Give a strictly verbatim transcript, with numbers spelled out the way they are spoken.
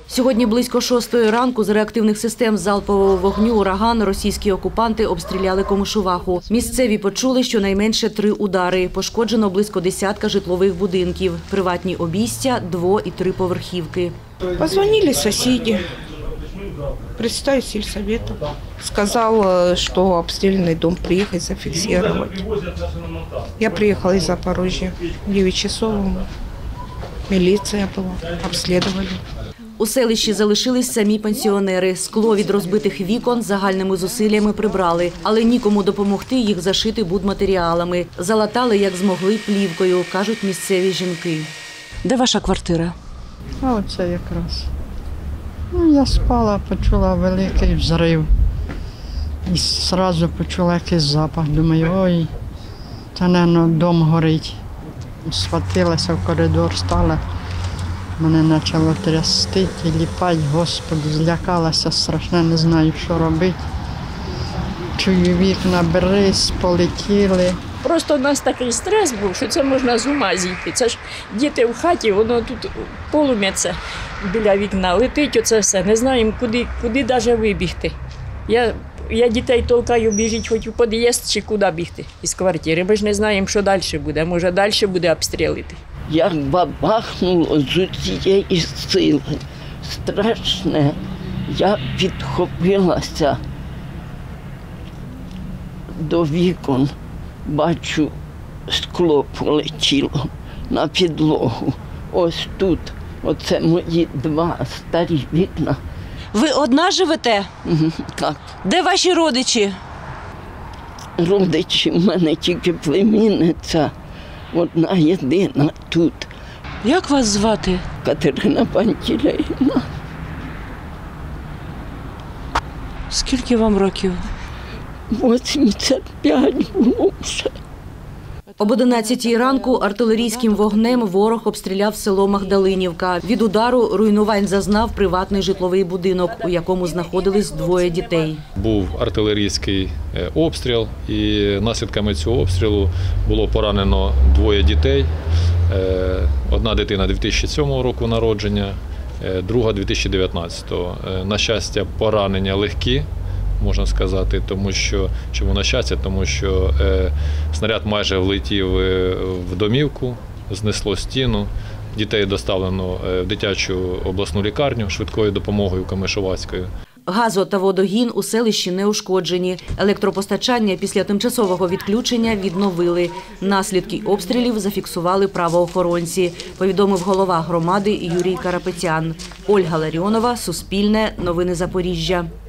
Сьогодні близько шостої ранку з реактивних систем залпового вогню «Ураган» російські окупанти обстріляли Комишуваху. Місцеві почули щонайменше три удари. Пошкоджено близько десятка житлових будинків, приватні обійстя, дво- і триповерхівки. Позвонили соседи, представитель сельсовета. Сказал, что обстрелянный дом приехать зафиксировать. Я приехала из Запорожья. В девять часов милиция была, обследовали. У селищі залишились самі пенсіонери. Скло від розбитих вікон загальними зусиллями прибрали, але нікому допомогти їх зашити будматеріалами. Залатали, як змогли, плівкою, кажуть місцеві жінки. Де ваша квартира? А оце якраз. Ну, я спала, почула великий взрив. І одразу почула якийсь запах. Думаю, ой, це, мабуть, дом горить. Схватилася в коридор, стала. Мене почало трясти і ліпати, Господи, злякалася страшно, не знаю, що робити. Чую, вікна бризь, полетіли. Просто у нас такий стрес був, що це можна з ума зійти. Це ж діти в хаті, воно тут полум'я це біля вікна, летить оце все. Не знаємо, куди, куди навіть вибігти. Я, я дітей толкаю, біжіть хоч у під'їзд чи куди бігти із квартири. Ми ж не знаємо, що далі буде. Може, далі буде обстрілити. Як бабахнуло з усієї сили, страшне, я підхопилася до вікон, бачу, скло полетіло на підлогу. Ось тут, оце мої два старі вікна. Ви одна живете? Так. Де ваші родичі? Родичі в мене тільки племінниця. Одна єдина тут. Як вас звати? Катерина Пантелеївна. Скільки вам років? вісімдесят п'ять було вже. Об одинадцятій ранку артилерійським вогнем ворог обстріляв село Магдалинівка. Від удару руйнувань зазнав приватний житловий будинок, у якому знаходились двоє дітей. Був артилерійський обстріл, і наслідками цього обстрілу було поранено двоє дітей. Одна дитина дві тисячі сьомого року народження, друга дві тисячі дев'ятнадцятого. На щастя, поранення легкі, можна сказати, тому що, чому на щастя, тому що е, снаряд майже влетів в домівку, знесло стіну. Дітей доставлено в дитячу обласну лікарню швидкою допомогою Комишувацькою. Газо- та водогін у селищі не ушкоджені. Електропостачання після тимчасового відключення відновили. Наслідки обстрілів зафіксували правоохоронці, повідомив голова громади Юрій Карапетян. Ольга Ларіонова, Суспільне, Новини Запоріжжя.